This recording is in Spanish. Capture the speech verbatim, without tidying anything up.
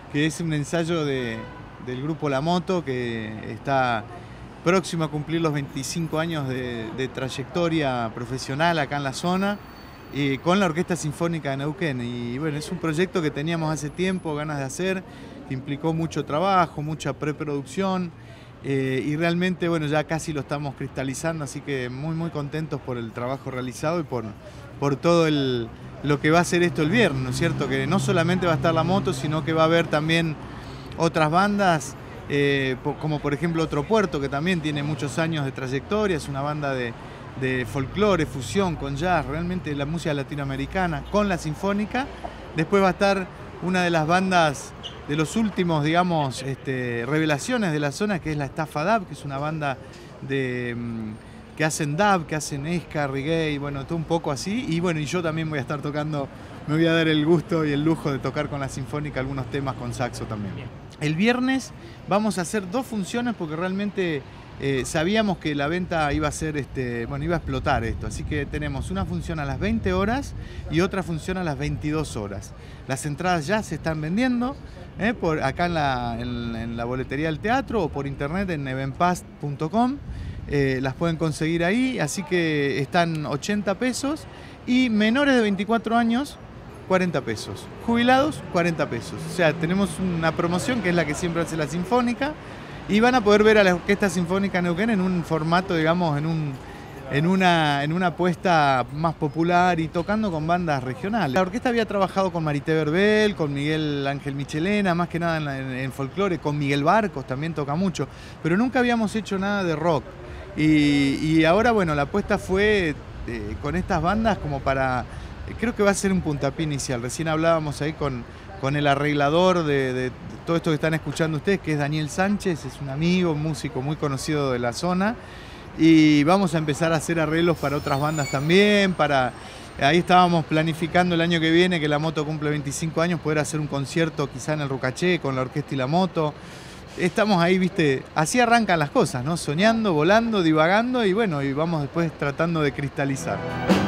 que es un ensayo de, del grupo La Moto, que está próximo a cumplir los veinticinco años de, de trayectoria profesional acá en la zona, y con la Orquesta Sinfónica de Neuquén. Y bueno, es un proyecto que teníamos hace tiempo ganas de hacer, que implicó mucho trabajo, mucha preproducción, eh, y realmente bueno, ya casi lo estamos cristalizando, así que muy muy contentos por el trabajo realizado y por, por todo el, lo que va a ser esto el viernes, ¿no es cierto? Que no solamente va a estar La Moto, sino que va a haber también otras bandas, eh, como por ejemplo Otro Puerto, que también tiene muchos años de trayectoria, es una banda de, de folclore, fusión con jazz, realmente la música latinoamericana con la sinfónica. Después va a estar una de las bandas de los últimos, digamos, este, revelaciones de la zona, que es la Estafa Dub, que es una banda de, que hacen dub, que hacen ska, reggae, bueno, todo un poco así. Y bueno, y yo también voy a estar tocando, me voy a dar el gusto y el lujo de tocar con la sinfónica algunos temas con saxo también. El viernes vamos a hacer dos funciones porque realmente eh, sabíamos que la venta iba a ser, este, bueno, iba a explotar esto. Así que tenemos una función a las veinte horas y otra función a las veintidós horas. Las entradas ya se están vendiendo, eh, por acá en la, en, en la boletería del teatro o por internet en nevenpast punto com. Eh, las pueden conseguir ahí, así que están ochenta pesos y menores de veinticuatro años cuarenta pesos, jubilados cuarenta pesos. O sea, tenemos una promoción que es la que siempre hace la Sinfónica y van a poder ver a la Orquesta Sinfónica Neuquén en un formato, digamos, en, un, en, una, en una apuesta más popular y tocando con bandas regionales. La orquesta había trabajado con Marité Verbel, con Miguel Ángel Michelena, más que nada en, en, en folclore, con Miguel Barcos también toca mucho, pero nunca habíamos hecho nada de rock. Y, y ahora, bueno, la apuesta fue eh, con estas bandas como para... Creo que va a ser un puntapié inicial. Recién hablábamos ahí con, con el arreglador de, de, de todo esto que están escuchando ustedes, que es Daniel Sánchez, es un amigo, un músico muy conocido de la zona. Y vamos a empezar a hacer arreglos para otras bandas también. Para, ahí estábamos planificando el año que viene, que La Moto cumple veinticinco años, poder hacer un concierto quizá en el Rucaché con la orquesta y La Moto. Estamos ahí, viste, así arrancan las cosas, ¿no? Soñando, volando, divagando y bueno, y vamos después tratando de cristalizar.